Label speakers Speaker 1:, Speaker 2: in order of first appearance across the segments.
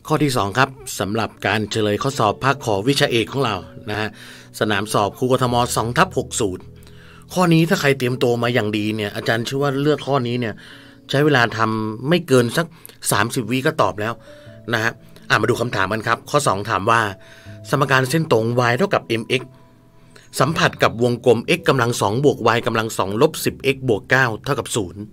Speaker 1: ข้อที่2ครับสำหรับการเฉลยข้อสอบภาคขอวิชาเอกของเรานะฮะสนามสอบครูกทม2/60ข้อนี้ถ้าใครเตรียมตัวมาอย่างดีเนี่ยอาจารย์เชื่อว่าเลือกข้อนี้เนี่ยใช้เวลาทำไม่เกินสัก30 วิก็ตอบแล้วนะฮะมาดูคำถามกันครับข้อ2ถามว่าสมการเส้นตรง y เท่ากับ mx สัมผัสกับวงกลม x กำลัง2บวก y กำลัง2ลบ 10x บวก9เท่ากับ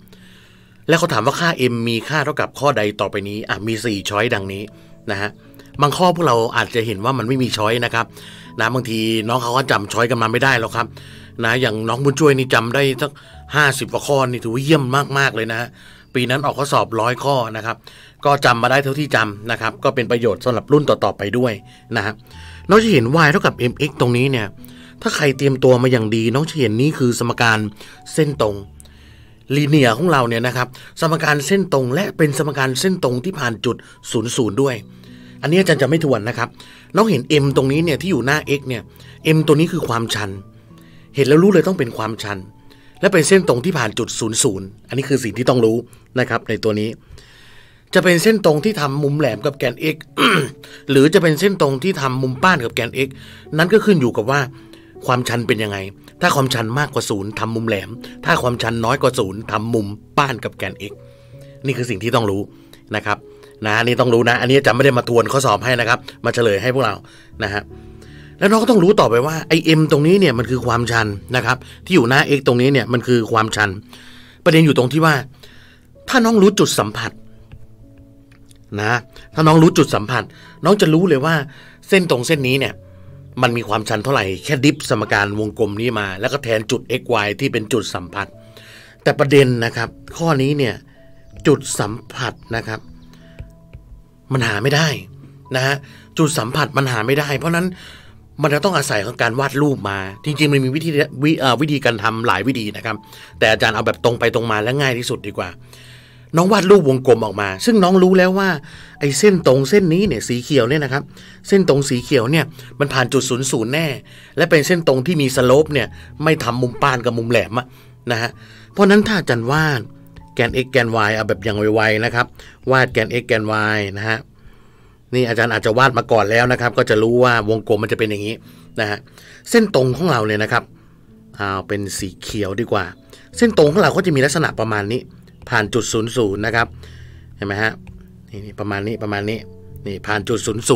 Speaker 1: 0และเขาถามว่าค่า m มีค่าเท่ากับข้อใดต่อไปนี้มี4ช้อยดังนี้นะฮะบางข้อพวกเราอาจจะเห็นว่ามันไม่มีช้อยนะครับนะบางทีน้องเขาก็จำช้อยกันมาไม่ได้หรอกครับนะอย่างน้องบุญช่วยนี่จำได้สัก50 กว่าข้อนี่ถือว่าเยี่ยมมากๆเลยนะฮะปีนั้นออกข้อสอบ100 ข้อนะครับก็จำมาได้เท่าที่จำนะครับก็เป็นประโยชน์สำหรับรุ่นต่อๆไปด้วยนะฮะน้องจะเห็น y เท่ากับ mx ตรงนี้เนี่ยถ้าใครเตรียมตัวมาอย่างดีน้องจะเห็นนี่คือสมการเส้นตรงลีเนียร์ของเราเนี่ยนะครับสมการเส้นตรงและเป็นสมการเส้นตรงที่ผ่านจุด00ด้วยอันนี้อาจารย์จะไม่ทวนนะครับน้องเห็น m ตรงนี้เนี่ยที่อยู่หน้า x เนี่ย m ตัวนี้คือความชันเห็นแล้วรู้เลยต้องเป็นความชันและเป็นเส้นตรงที่ผ่านจุด00อันนี้คือสิ่งที่ต้องรู้นะครับในตัวนี้จะเป็นเส้นตรงที่ทำมุมแหลมกับแกน x หรือจะเป็นเส้นตรงที่ทำมุมป้านกับแกน x นั้นก็ขึ้นอยู่กับว่าความชันเป็นยังไงถ้าความชันมากกว่า0ทำมุมแหลมถ้าความชันน้อยกว่า0ทำมุมป้านกับแกน x นี่คือสิ่งที่ต้องรู้นะครับนะนี่ต้องรู้นะอันนี้จะไม่ได้มาทวนข้อสอบให้นะครับมาเฉลยให้พวกเรานะฮะแล้วน้องก็ต้องรู้ต่อไปว่าไอ m ตรงนี้เนี่ยมันคือความชันนะครับที่อยู่หน้า x ตรงนี้เนี่ยมันคือความชันประเด็นอยู่ตรงที่ว่าถ้าน้องรู้จุดสัมผัสนะถ้าน้องรู้จุดสัมผัสน้องจะรู้เลยว่าเส้นตรงเส้นนี้เนี่ยมันมีความชันเท่าไหร่แค่ดิฟสมการวงกลมนี้มาแล้วก็แทนจุด x y ที่เป็นจุดสัมผัสแต่ประเด็นนะครับข้อนี้เนี่ยจุดสัมผัสนะครับมันหาไม่ได้นะฮะจุดสัมผัสมันหาไม่ได้เพราะนั้นมันจะต้องอาศัยของการวาดรูปมาจริงๆมันมีวิธีการทำหลายวิธีนะครับแต่อาจารย์เอาแบบตรงไปตรงมาและง่ายที่สุดดีกว่าน้องวาดรูปวงกลมออกมาซึ่งน้องรู้แล้วว่าไอ้เส้นตรงเส้นนี้เนี่ยสีเขียวเนี่ยนะครับเส้นตรงสีเขียวเนี่ยมันผ่านจุด00แน่และเป็นเส้นตรงที่มีสโลปเนี่ยไม่ทำมุมป้านกับมุมแหลมนะฮะเพราะนั้นถ้าอาจารย์วาดแกน x แกน y เอาแบบอย่างไวๆนะครับวาดแกน x แกน y นะฮะนี่อาจารย์อาจจะวาดมาก่อนแล้วนะครับก็จะรู้ว่าวงกลมมันจะเป็นอย่างนี้นะฮะเส้นตรงของเราเนี่ยนะครับเอาเป็นสีเขียวดีกว่าเส้นตรงของเราก็จะมีลักษณะประมาณนี้ผ่านจุด00นะครับเห็นไหมฮะนี่ประมาณนี้นี่ผ่านจุด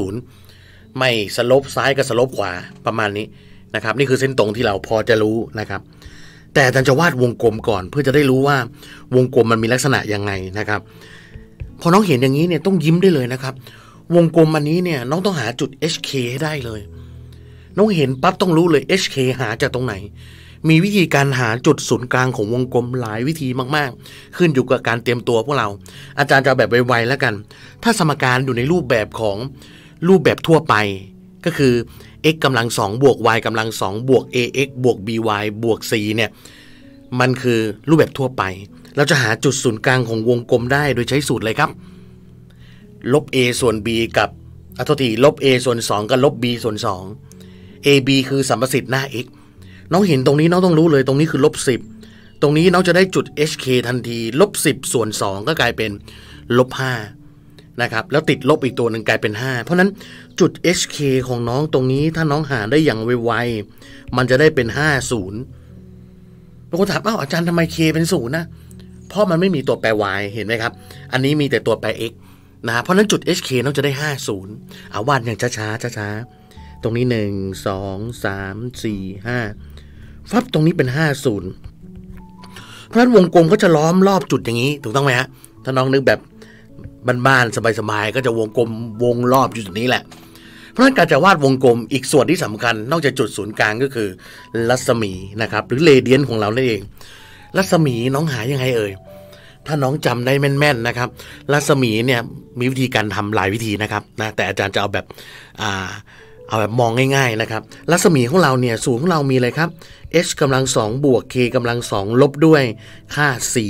Speaker 1: 00ไม่สโลปซ้ายกับสโลปขวาประมาณนี้นะครับนี่คือเส้นตรงที่เราพอจะรู้นะครับแต่อาจารย์จะวาดวงกลมก่อนเพื่อจะได้รู้ว่าวงกลมมันมีลักษณะยังไงนะครับพอน้องเห็นอย่างนี้เนี่ยต้องยิ้มได้เลยนะครับวงกลมอันนี้เนี่ยน้องต้องหาจุด HK ให้ได้เลยน้องเห็นปั๊บต้องรู้เลย HK หาจากตรงไหนมีวิธีการหาจุดศูนย์กลางของวงกลมหลายวิธีมากๆขึ้นอยู่กับการเตรียมตัวพวกเราอาจารย์จะแบบไวๆแล้วกันถ้าสมการอยู่ในรูปแบบของรูปแบบทั่วไปก็คือ x กำลัง2บวก y กำลัง2บวก ax บวก by บวก c เนี่ยมันคือรูปแบบทั่วไปเราจะหาจุดศูนย์กลางของวงกลมได้โดยใช้สูตรเลยครับลบ a ส่วน b กับลบ a ส่วน2กับลบ b ส่วน2 ab คือสัมประสิทธิ์หน้า xน้องเห็นตรงนี้น้องต้องรู้เลยตรงนี้คือลบ10ตรงนี้น้องจะได้จุด HK ทันทีลบ10ส่วน2ก็กลายเป็นลบ5นะครับแล้วติดลบอีกตัวหนึ่งกลายเป็น5เพราะนั้นจุด HK ของน้องตรงนี้ถ้าน้องหาได้อย่างไวๆมันจะได้เป็น50บางคนถามอาจารย์ทำไม K เป็น0นะเพราะมันไม่มีตัวแปร Y เห็นไหมครับอันนี้มีแต่ตัวแปร X นะเพราะนั้นจุด HK น้องจะได้50วาดอย่างช้าๆตรงนี้1 2 3 4 5ฟับตรงนี้เป็น50เพราะฉะนั้นวงกลมก็จะล้อมรอบจุดอย่างนี้ถูกต้องไหมฮะถ้าน้องนึกแบบบ้านๆสบายๆก็จะวงกลมวงรอบอยู่จุดนี้แหละเพราะฉะนั้นการจะวาดวงกลมอีกส่วนที่สำคัญนอกจากจุดศูนย์กลางก็คือรัศมีนะครับหรือเรเดียนของเรานั่นเองรัศมีน้องหายังไงเอ่ยถ้าน้องจำได้แม่นๆนะครับรัศมีเนี่ยมีวิธีการทำหลายวิธีนะครับนะแต่อาจารย์จะเอาแบบมองง่ายๆนะครับรัศมีของเราเนี่ยสูตรของเรามีอะไรครับ h กำลัง2บวก k กำลัง2ลบด้วยค่า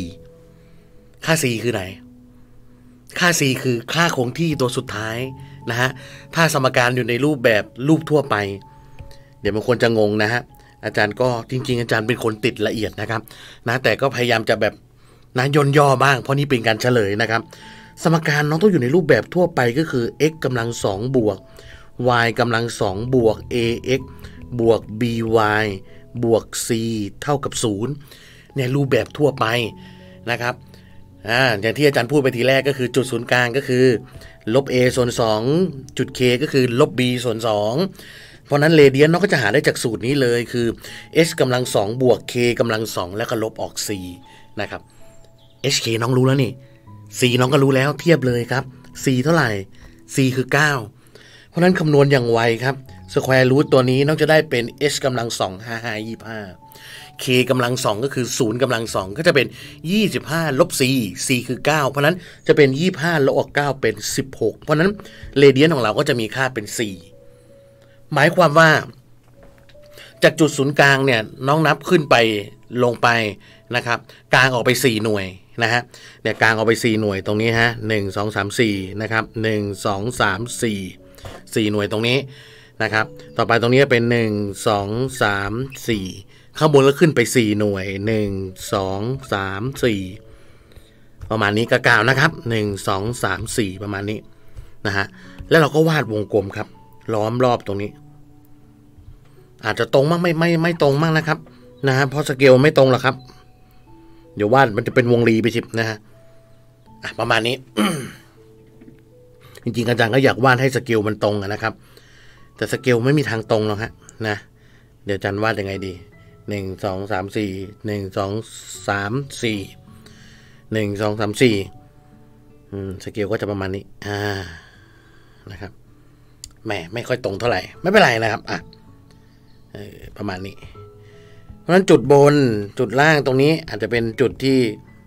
Speaker 1: c คือไหนค่า c คือค่าคงที่ตัวสุดท้ายนะฮะถ้าสมการอยู่ในรูปแบบรูปทั่วไปเดี๋ยวบางคนจะงงนะฮะอาจารย์ก็จริงๆอาจารย์เป็นคนติดละเอียดนะครับนะแต่ก็พยายามจะแบบนะย่นย่อบ้างเพราะนี่เป็นการเฉลยนะครับสมการน้องต้องอยู่ในรูปแบบทั่วไปก็คือ x กำลัง2บวก y กำลัง2บวก ax บวก by บวก c เท่ากับ0ในรูปแบบทั่วไปนะครับอย่างที่อาจารย์พูดไปทีแรกก็คือจุดศูนย์กลางก็คือลบ a ส่วน2จุด k ก็คือลบ b ส่วน2เพราะนั้นเรเดียนน้องก็จะหาได้จากสูตรนี้เลยคือ h กำลัง2บวก k กำลัง2แล้วก็ลบออก c นะครับ hk น้องรู้แล้วนี่ c น้องก็รู้แล้วเทียบเลยครับ c เท่าไหร่ c คือ9เพราะนั้นคำนวณอย่างไวครับสแควร์รูทตัวนี้น้องจะได้เป็น h กำลัง2 25 k กำลัง2ก็คือ0กำลัง2ก็จะเป็น25ลบ c คือ9เพราะนั้นจะเป็น25ลบออก9เป็น16เพราะนั้นเรเดียนของเราก็จะมีค่าเป็น4หมายความว่าจากจุดศูนย์กลางเนี่ยน้องนับขึ้นไปลงไปนะครับกลางออกไป4หน่วยนะฮะเนี่ยกลางออกไป4หน่วยตรงนี้ฮะ1 2 3 4นะครับ1 2 3 4หน่วยตรงนี้นะครับต่อไปตรงนี้เป็น1 2 3 4ข้างบนก็ขึ้นไป4หน่วย1 2 3 4ประมาณนี้ก็กล่าวนะครับ1 2 3 4ประมาณนี้นะฮะแล้วเราก็วาดวงกลมครับล้อมรอบตรงนี้อาจจะตรงมั่งไม่ตรงมั่งนะครับนะฮะเพราะสเกลไม่ตรงหรอกครับเดี๋ยววาดมันจะเป็นวงรีไปชิบนะฮะประมาณนี้ จริงๆอาจารย์ก็อยากวาดให้สเกลมันตรงนะครับแต่สเกลไม่มีทางตรงหรอกฮะนะเดี๋ยวอาจารย์วาดยังไงดี1 2 3 4 1 2 3 4 1 2 3 4สเกลก็จะประมาณนี้นะครับแหมไม่ค่อยตรงเท่าไหร่ไม่เป็นไรนะครับประมาณนี้เพราะฉะนั้นจุดบนจุดล่างตรงนี้อาจจะเป็นจุดที่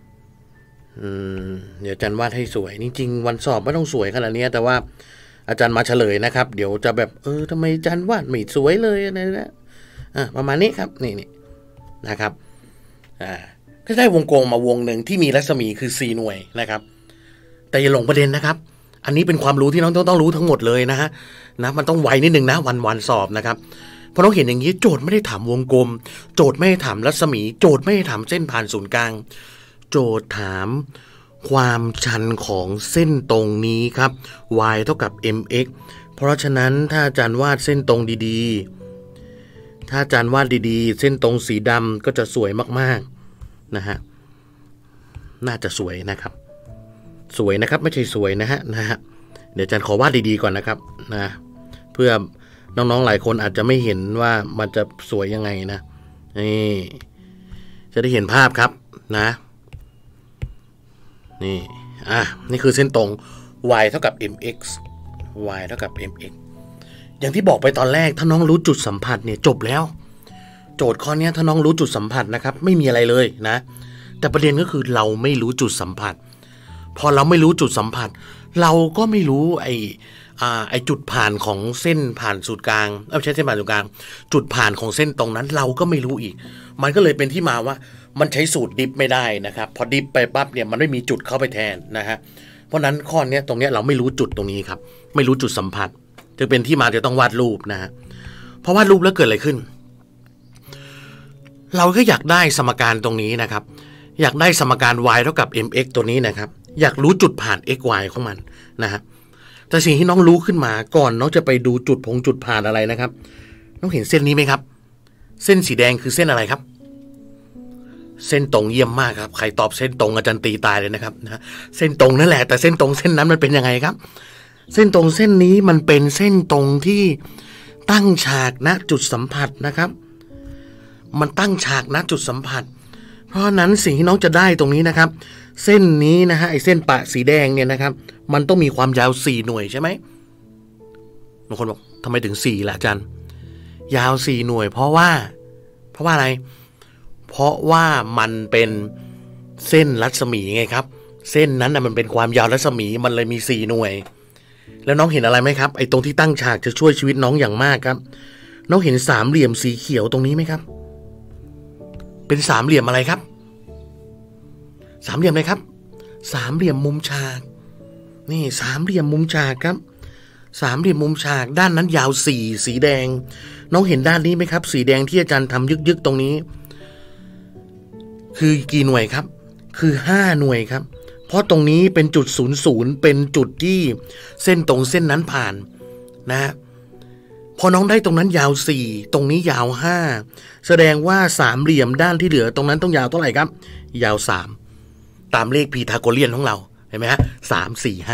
Speaker 1: เดี๋ยวอาจารย์วาดให้สวยจริงๆวันสอบไม่ต้องสวยขนาดนี้แต่ว่าอาจารย์มาเฉลยนะครับเดี๋ยวจะแบบทำไมอาจารย์วาดไม่สวยเลยอะไรนะประมาณนี้ครับนี่นะครับก็ได้วงกลมมาวงหนึ่งที่มีรัศมีคือ4หน่วยนะครับแต่อย่าหลงประเด็นนะครับอันนี้เป็นความรู้ที่น้องต้องรู้ทั้งหมดเลยนะฮะมันต้องไวนิดนึงนะวันสอบนะครับเพราะน้องเห็นอย่างนี้โจทย์ไม่ได้ถามวงกลมโจทย์ไม่ได้ถามรัศมีโจทย์ไม่ได้ถามเส้นผ่านศูนย์กลางโจทย์ถามความชันของเส้นตรงนี้ครับ y เท่ากับ mx เพราะฉะนั้นถ้าอาจารย์วาดเส้นตรงดีๆถ้าอาจารย์วาดดีๆเส้นตรงสีดำก็จะสวยมากๆนะฮะน่าจะสวยนะครับสวยนะครับไม่ใช่สวยนะฮะเดี๋ยวอาจารย์ขอวาดดีๆก่อนนะครับนะเพื่อน้องๆหลายคนอาจจะไม่เห็นว่ามันจะสวยยังไงนะนี่จะได้เห็นภาพครับนะนี่คือเส้นตรง y เท่ากับ mx y เท่ากับ mx อย่างที่บอกไปตอนแรกถ้าน้องรู้จุดสัมผัสเนี่ยจบแล้วโจทย์ข้อนี้ถ้าน้องรู้จุดสัมผัสนะครับไม่มีอะไรเลยนะแต่ประเด็นก็คือเราไม่รู้จุดสัมผัสพอเราไม่รู้จุดสัมผัสเราก็ไม่รู้ไอ้จุดผ่านของเส้นผ่านศูนย์กลางไม่ใช่เส้นผ่านศูนย์กลางจุดผ่านของเส้นตรงนั้นเราก็ไม่รู้อีกมันก็เลยเป็นที่มาว่ามันใช้สูตรดิฟไม่ได้นะครับพอดิฟไปปั๊บเนี่ยมันไม่มีจุดเข้าไปแทนนะฮะเพราะนั้นข้อนี้ตรงนี้เราไม่รู้จุดตรงนี้ครับไม่รู้จุดสัมผัสจะเป็นที่มาจะต้องวาดรูปนะฮะพอวาดรูปแล้วเกิดอะไรขึ้นเราก็อยากได้สมการตรงนี้นะครับอยากได้สมการ y เท่ากับ mx ตัวนี้นะครับอยากรู้จุดผ่าน x y ของมันนะฮะแต่สิ่งที่น้องรู้ขึ้นมาก่อนน้องจะไปดูจุดผ่านอะไรนะครับน้องเห็นเส้นนี้ไหมครับเส้นสีแดงคือเส้นอะไรครับเส้นตรงเยี่ยมมากครับใครตอบเส้นตรงอาจารย์ตีตายเลยนะครับนะเส้นตรงนั่นแหละแต่เส้นตรงเส้นนั้นมันเป็นยังไงครับเส้นตรงเส้นนี้มันเป็นเส้นตรงที่ตั้งฉากณจุดสัมผัสนะครับมันตั้งฉากณจุดสัมผัสเพราะนั้นสิ่งที่น้องจะได้ตรงนี้นะครับเส้นนี้นะฮะไอ้เส้นปะสีแดงเนี่ยนะครับมันต้องมีความยาว4หน่วยใช่ไหมบางคนบอกทำไมถึง4ล่ะอาจารย์ยาว4หน่วยเพราะว่าอะไรเพราะว่ามันเป็นเส้นรัศมีไงครับเส้นนั้นนะมันเป็นความยาวรัศมีมันเลยมี4หน่วยแล้วน้องเห็นอะไรไหมครับไอ้ตรงที่ตั้งฉากจะช่วยชีวิตน้องอย่างมากครับน้องเห็นสามเหลี่ยมสีเขียวตรงนี้ไหมครับเป็นสามเหลี่ยมอะไรครับสามเหลี่ยมอะไรครับสามเหลี่ยมมุมฉากนี่สามเหลี่ยมมุมฉากครับสามเหลี่ยมมุมฉากด้านนั้นยาว4สีแดงน้องเห็นด้านนี้ไหมครับสีแดงที่อาจารย์ทำยึกๆตรงนี้คือกี่หน่วยครับคือ5หน่วยครับเพราะตรงนี้เป็นจุด00เป็นจุดที่เส้นตรงเส้นนั้นผ่านนะพอน้องได้ตรงนั้นยาว4ตรงนี้ยาว5แสดงว่าสามเหลี่ยมด้านที่เหลือตรงนั้นต้องยาวเท่าไหร่ครับยาว3ตามเลขพีทาโกเรียนของเราเห็นไหมฮะ3 4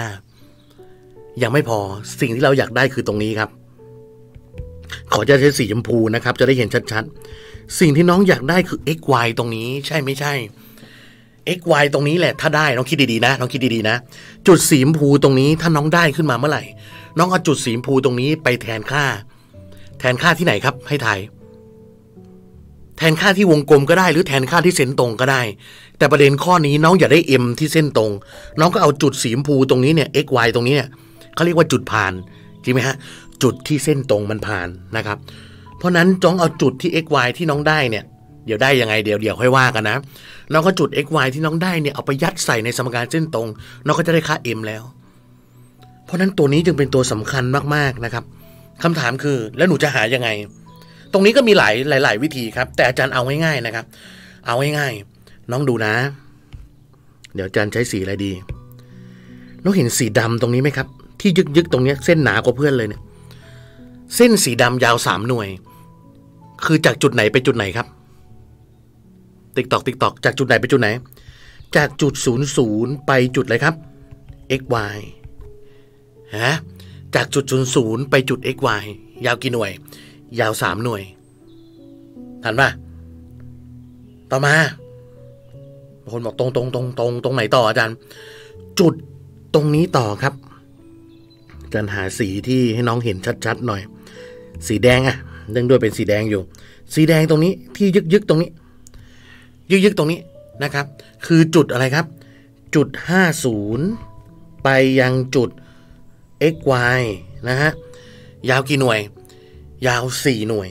Speaker 1: 5ยังไม่พอสิ่งที่เราอยากได้คือตรงนี้ครับขอจะใช้สีชมพูนะครับจะได้เห็นชัดๆสิ่งที่น้องอยากได้คือ x y ตรงนี้ใช่ไม่ใช่ x y ตรงนี้แหละถ้าได้น้องคิดดีๆนะน้องคิดดีๆนะจุดสีชมพูตรงนี้ถ้าน้องได้ขึ้นมาเมื่อไหร่น้องเอาจุดสีชมพูตรงนี้ไปแทนค่าที่ไหนครับให้ถ่ายแทนค่าที่วงกลมก็ได้หรือแทนค่าที่เส้นตรงก็ได้แต่ประเด็นข้อนี้น้องอย่าได้ m ที่เส้นตรงน้องก็เอาจุดสีชมพูตรงนี้เนี่ย x y ตรงนี้เนี่ยเขาเรียกว่าจุดผ่านจริงไหมฮะจุดที่เส้นตรงมันผ่านนะครับเพราะนั้นจ้องเอาจุดที่ x y ที่น้องได้เนี่ยเดี๋ยวได้ยังไงเดี๋ยวค่อยว่ากันนะน้องก็จุด x y ที่น้องได้เนี่ยเอาไปยัดใส่ในสมการเส้นตรงน้องก็จะได้ค่า m แล้วเพราะนั้นตัวนี้จึงเป็นตัวสำคัญมากๆนะครับคำถามคือแล้วหนูจะหายังไงตรงนี้ก็มีหลายวิธีครับแต่อาจารย์เอาง่ายๆนะครับเอาง่ายๆน้องดูนะเดี๋ยวอาจารย์ใช้สีอะไรดีน้องเห็นสีดำตรงนี้ไหมครับที่ยึกตรงนี้เส้นหนากว่าเพื่อนเลยเนี่ยเส้นสีดำยาว3หน่วยคือจากจุดไหนไปจุดไหนครับติ๊กตอกจากจุดไหนไปจุดไหนจากจุด00ไปจุดอะไรครับ x y ฮะจากจุด00ไปจุด x y ยาวกี่หน่วยยาว3หน่วยทันป่ะต่อมาคนบอกตรงไหนต่ออาจารย์จุดตรงนี้ต่อครับอาจารย์หาสีที่ให้น้องเห็นชัดๆหน่อยสีแดงอ่ะเนื่องด้วยเป็นสีแดงอยู่สีแดงตรงนี้ที่ยึกตรงนี้ยึกตรงนี้นะครับคือจุดอะไรครับจุด50ไปยังจุด x y นะฮะยาวกี่หน่วยยาว4หน่วย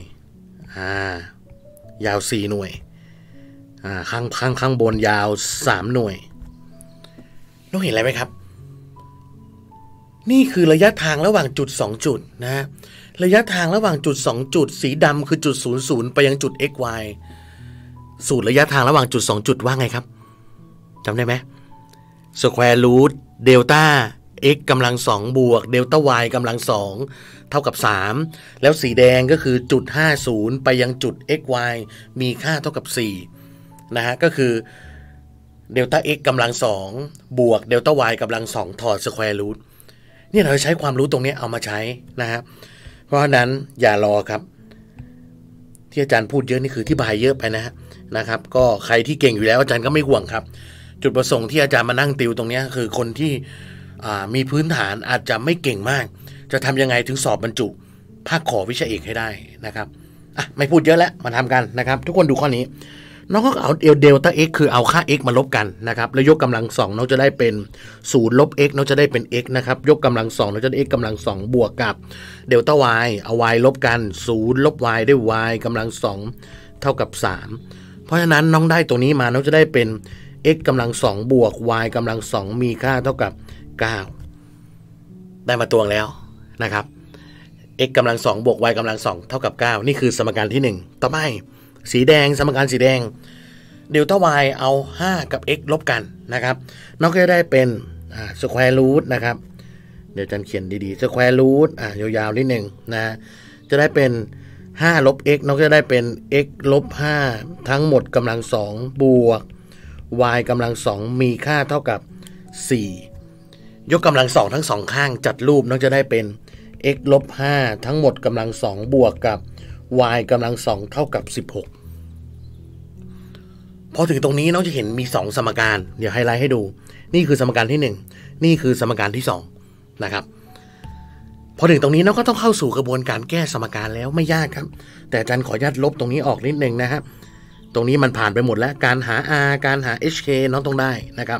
Speaker 1: ยาว4หน่วยข้างบนยาว3หน่วยน้องเห็นอะไรไหมครับนี่คือระยะทางระหว่างจุด2จุดนะฮะระยะทางระหว่างจุด2จุดสีดำคือจุด00ไปยังจุด x y สูตรระยะทางระหว่างจุด2จุดว่าไงครับจำได้ไหมสแควร์รูทเดลต้า x กำลัง2บวกเดลต้า y กำลัง2เท่ากับ3แล้วสีแดงก็คือจุด50ไปยังจุด x y มีค่าเท่ากับ4นะฮะก็คือเดลต้า x กำลัง2บวกเดลต้า y กำลัง2ถอดสแควร์รูทเนี่ยเราใช้ความรู้ตรงนี้เอามาใช้นะฮะเพราะฉะนั้นอย่ารอครับที่อาจารย์พูดเยอะนี่คือที่บายเยอะไปนะครับก็ใครที่เก่งอยู่แล้วอาจารย์ก็ไม่ห่วงครับจุดประสงค์ที่อาจารย์มานั่งติวตรงนี้คือคนที่มีพื้นฐานอาจจะไม่เก่งมากจะทำยังไงถึงสอบบรรจุภาคขอวิชาเอกให้ได้นะครับไม่พูดเยอะแล้วมาทำกันนะครับทุกคนดูข้อนี้น้องก็เอาเดลต้า x คือเอาค่า x มาลบกันนะครับแล้วยกกำลัง2น้องจะได้เป็น0ลบ x น้องจะได้เป็น x นะครับยกกำลัง2น้องจะได้ x กำลัง2บวกกับเดลต้า y เอา y ลบกัน0ลบ y ได้ y กำลัง2เท่ากับ3เพราะฉะนั้นน้องได้ตัวนี้มาน้องจะได้เป็น x กำลัง2บวก y กำลัง2มีค่าเท่ากับ9ได้มาตวงแล้วนะครับ x กำลัง2บวก y กำลัง2เท่ากับ9นี่คือสมการที่1ต่อไปสีแดงสมการสีแดงเดลต้า y เอา5กับ x ลบกันนะครับน้องก็จะได้เป็นสแควร์รูทนะครับเดี๋ยวอาจารย์เขียนดีๆสแควร์รูทยาวๆนิดนึงนะจะได้เป็น5ลบ x น้องก็จะได้เป็น x ลบ5ทั้งหมดกำลัง2บวก y กำลัง2มีค่าเท่ากับ4ยกกำลัง2ทั้ง2ข้างจัดรูปน้องจะได้เป็น x ลบ5ทั้งหมดกำลัง2บวกกับ y กำลัง2เท่ากับ16พอถึงตรงนี้น้องจะเห็นมี2สมการเดี๋ยวไฮไลท์ให้ดูนี่คือสมการที่1นี่คือสมการที่2นะครับพอถึงตรงนี้น้องก็ต้องเข้าสู่กระบวนการแก้สมการแล้วไม่ยากครับแต่อาจารย์ขออนุญาตลบตรงนี้ออกนิดนึงนะครับตรงนี้มันผ่านไปหมดแล้วการหา r การหา hk น้องต้องได้นะครับ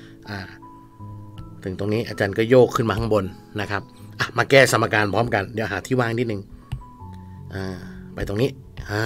Speaker 1: ถึงตรงนี้อาจารย์ก็โยกขึ้นมาข้างบนนะครับมาแก้สมการพร้อมกันเดี๋ยวหาที่ว่างนิดนึงไปตรงนี้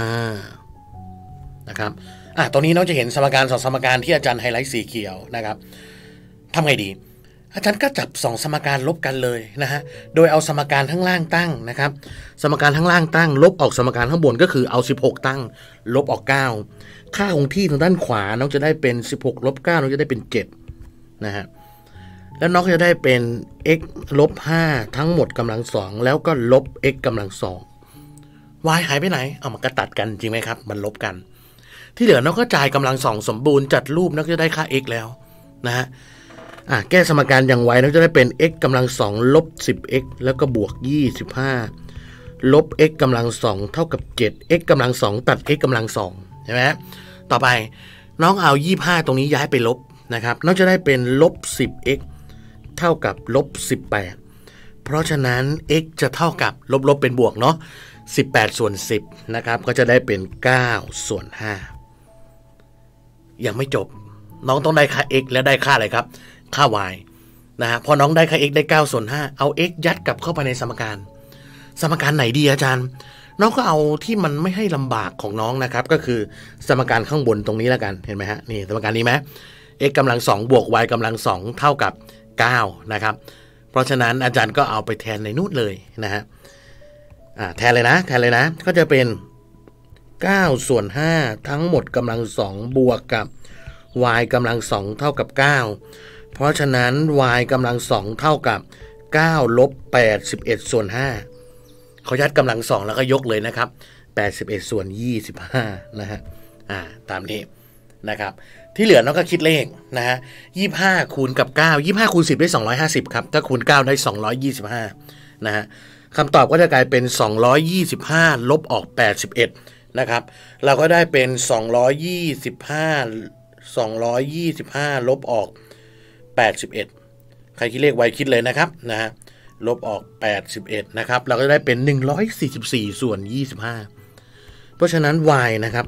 Speaker 1: นะครับตรงนี้น้องจะเห็นสมการ2สมการที่อาจารย์ไฮไลท์สีเขียวนะครับทำไงดีอาจารย์ก็จับ2สมการลบกันเลยนะฮะโดยเอาสมการข้างล่างตั้งนะครับสมการข้างล่างตั้งลบออกสมการข้างบนก็คือเอา16ตั้งลบออก9ค่าคงที่ทางด้านขวาน้องจะได้เป็น16ลบ9น้องจะได้เป็น7 นะฮะแล้วน้องจะได้เป็น x ลบ 5ทั้งหมดกำลัง2แล้วก็ลบ x กำลัง2 y หายไปไหนเอามันก็ตัดกันจริงไหมครับมันลบกันที่เหลือน้องก็จ่ายกำลัง2สมบูรณ์จัดรูปน้องจะได้ค่า x แล้วนะฮะแก้สมการอย่างไวน้องจะได้เป็น x กำลัง2ลบ 10x แล้วก็บวก25ลบ x กำลัง2เท่ากับ7 x กำลัง2ตัด x กำลัง2ใช่ไหมต่อไปน้องเอา25ตรงนี้ย้ายไปลบนะครับน้องจะได้เป็นลบ 10x เท่ากับลบ18เพราะฉะนั้น x จะเท่ากับลบเป็นบวกเนาะ18ส่วน10นะครับก็จะได้เป็น9ส่วน5ยังไม่จบน้องต้องได้ค่า x และได้ค่าอะไรครับค่า y นะฮะพอน้องได้ค่า x ได้9ส่วน5เอา x ยัดกลับเข้าไปในสมการไหนดีอาจารย์น้องก็เอาที่มันไม่ให้ลำบากของน้องนะครับก็คือสมการข้างบนตรงนี้แล้วกันเห็นไหมฮะนี่สมการนี้ไหม x กำลัง2บวก y กำลัง2เท่ากับ9นะครับเพราะฉะนั้นอาจารย์ก็เอาไปแทนในนู่นเลยนะฮะแทนเลยนะก็จะเป็น9ส่วน5ทั้งหมดกำลัง2บวกกับ y กำลัง2เท่ากับ9เพราะฉะนั้น y กำลัง2เท่ากับ9ลบ81ส่วน5เขายัดกำลัง2แล้วก็ยกเลยนะครับ81ส่วน25นะฮะตามนี้นะครับที่เหลือน้องก็คิดเลขนะฮะ25คูณกับ9 25คูณ10ได้250ครับถ้าคูณ9ได้225นะฮะคำตอบก็จะกลายเป็น225ลบออก81นะครับเราก็ได้เป็น225ลบออก81ใครคิดเลขไวคิดเลยนะครับนะฮะลบออก81นะครับเราก็ได้เป็น144ส่วน25เพราะฉะนั้น y นะครับ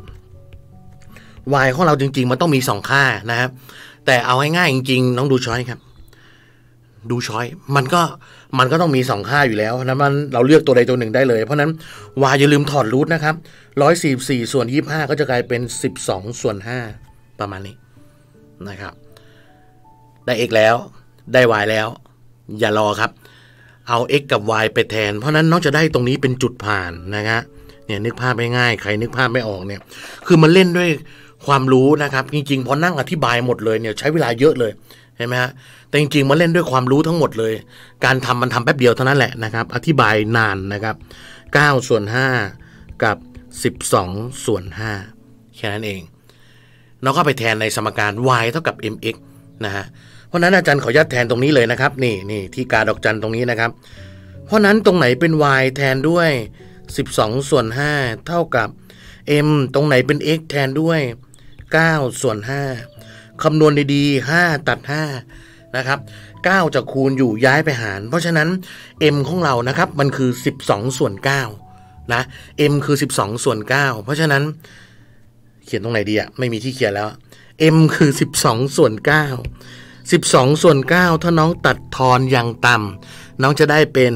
Speaker 1: y ของเราจริงๆมันต้องมี2ค่านะครับแต่เอาง่ายๆจริงๆน้องดูช้อยครับดูช้อยมันก็ต้องมี2ค่าอยู่แล้วนะมันเราเลือกตัวใดตัวหนึ่งได้เลยเพราะนั้น y อย่าลืมถอดรูทนะครับ144ส่วน25ก็จะกลายเป็น12ส่วน5ประมาณนี้นะครับได้ x แล้วได้ y แล้วอย่ารอครับเอา x กับ y ไปแทนเพราะนั้นน้องจะได้ตรงนี้เป็นจุดผ่านนะครับเนี่ยนึกภาพไม่ง่ายใครนึกภาพไม่ออกเนี่ยคือมันเล่นด้วยความรู้นะครับจริงๆพอนั่งอธิบายหมดเลยเนี่ยใช้เวลาเยอะเลยเห็นไหมฮะแต่จริงๆมันเล่นด้วยความรู้ทั้งหมดเลยการทำมันทำแป๊บเดียวเท่านั้นแหละนะครับอธิบายนานนะครับ9ส่วน5กับ12ส่วน5แค่นั้นเองเราก็ไปแทนในสมการ y เท่ากับ mx นะฮะเพราะนั้นอาจารย์ขออนุญาตแทนตรงนี้เลยนะครับนี่ที่กาดอกจันตรงนี้นะครับเพราะนั้นตรงไหนเป็น y แทนด้วย12ส่วน5เท่ากับ m ตรงไหนเป็น x แทนด้วย9ส่วน5คำนวณดีๆ5ตัด5นะครับ9จะคูณอยู่ย้ายไปหารเพราะฉะนั้น m ของเรานะครับมันคือ12ส่วน9นะ m คือ12ส่วน9เพราะฉะนั้นเขียนตรงไหนดีไม่มีที่เขียนแล้ว m คือ12ส่วน9 12ส่วน9ถ้าน้องตัดทอนอย่างต่ำน้องจะได้เป็น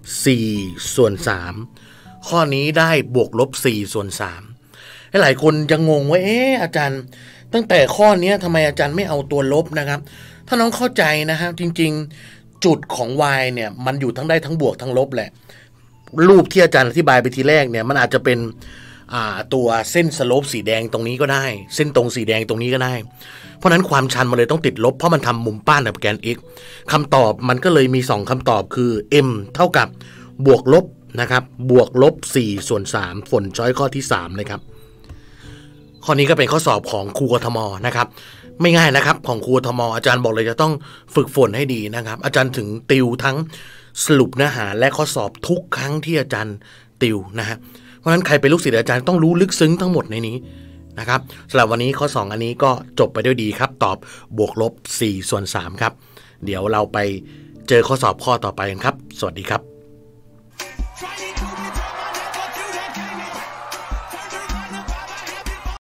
Speaker 1: 4ส่วน3ข้อนี้ได้บวกลบ4ส่วน3หลายคนจะงงว่าอาจารย์ตั้งแต่ข้อนี้ทำไมอาจารย์ไม่เอาตัวลบนะครับถ้าน้องเข้าใจนะครับจริงๆจุดของ y เนี่ยมันอยู่ทั้งได้ทั้งบวกทั้งลบแหละรูปที่อาจารย์อธิบายไปทีแรกเนี่ยมันอาจจะเป็นตัวเส้นสโลปสีแดงตรงนี้ก็ได้เส้นตรงสีแดงตรงนี้ก็ได้เพราะนั้นความชันมันเลยต้องติดลบเพราะมันทำมุมป้านกับแกน x คำตอบมันก็เลยมี2คำตอบคือ m เท่ากับบวกลบนะครับบวกลบ4ส่วน3ฝนช้อยข้อที่3เลยครับข้อนี้ก็เป็นข้อสอบของครูกทมนะครับไม่ง่ายนะครับของครูกทมอาจารย์บอกเลยจะต้องฝึกฝนให้ดีนะครับอาจารย์ถึงติวทั้งสรุปเนื้อหาและข้อสอบทุกครั้งที่อาจารย์ติวนะฮะเพราะฉะนั้นใครเป็นลูกศิษย์อาจารย์ต้องรู้ลึกซึ้งทั้งหมดในนี้นะครับสำหรับวันนี้ข้อ2อันนี้ก็จบไปด้วยดีครับตอบบวกลบ4ส่วน3ครับเดี๋ยวเราไปเจอข้อสอบข้อต่อไปกันครับสวัสดีครับ